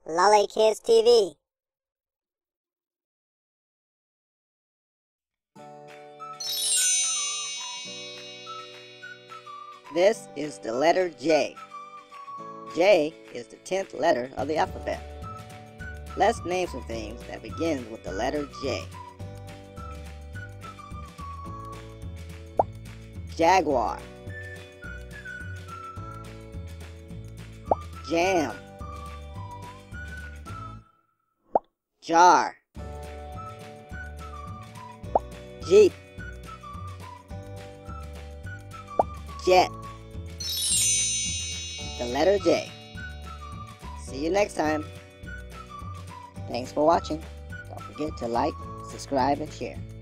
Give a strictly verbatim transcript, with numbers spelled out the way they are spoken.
LaLay Kids T V. This is the letter J. J is the tenth letter of the alphabet. Let's name some things that begin with the letter J. Jaguar, jam, jar, jeep, jet. The letter J. See you next time. Thanks for watching. Don't forget to like, subscribe, and share.